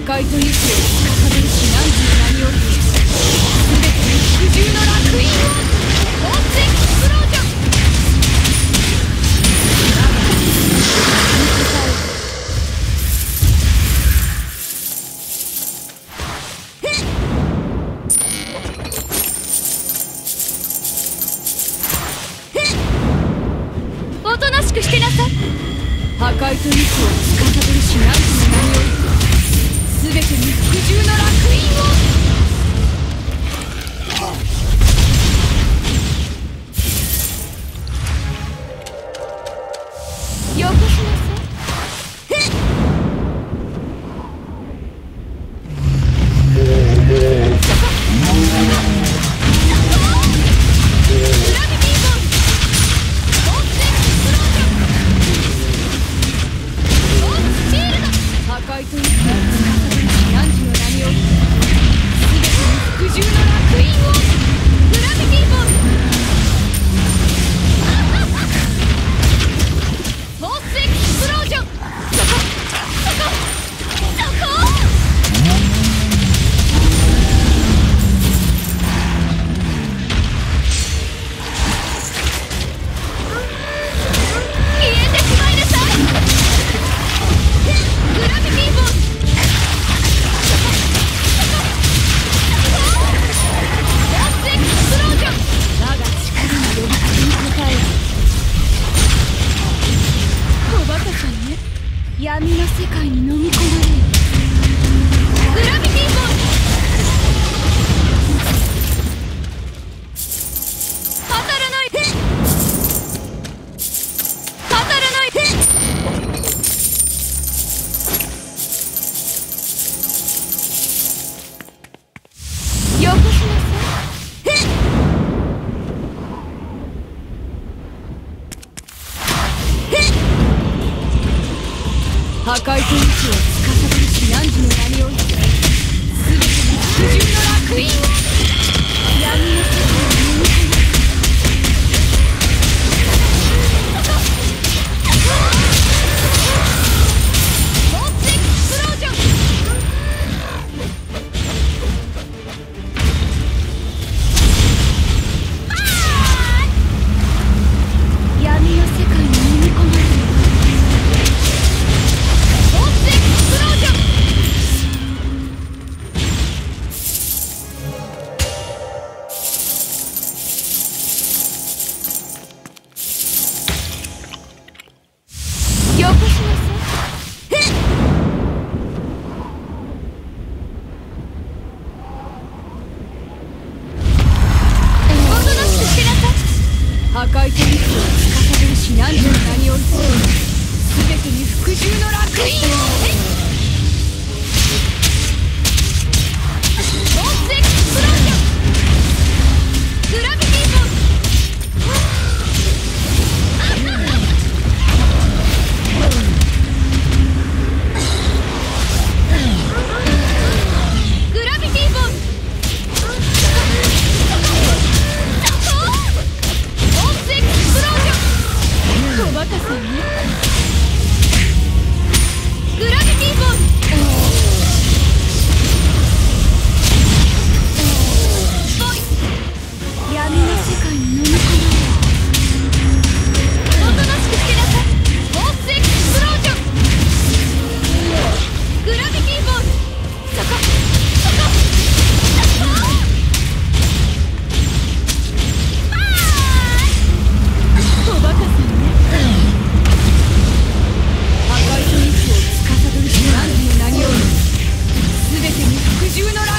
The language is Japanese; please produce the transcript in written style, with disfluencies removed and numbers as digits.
界と意志を司る至難時の名により全てに服従の烙印をオーツエクスプロージョン。おとなしくしてなさい。破壊と意志を司る至難時の名により全てに服従の烙印を。よこしなさい。闇の世界に飲み込まれるグラビティボール。カタルノイドカタルノイドよこしなさい。破壊と意志を司る至難時の名において全てに服従の烙印を。闇の世界に飲み込まれるオーツエクスプロージョン。闇の世界に飲み込まれるよこしなさい。おとなしくしてなさい。破壊と意志を司る至難時の名において全てに服従の烙印を。オーツエクスプロージョングラビティボール。服従の